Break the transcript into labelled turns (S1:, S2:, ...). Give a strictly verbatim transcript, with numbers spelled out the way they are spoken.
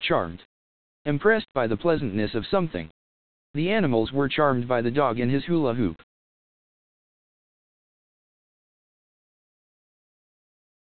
S1: charmed. Impressed by the pleasantness of something. The animals were charmed by the dog and his hula hoop.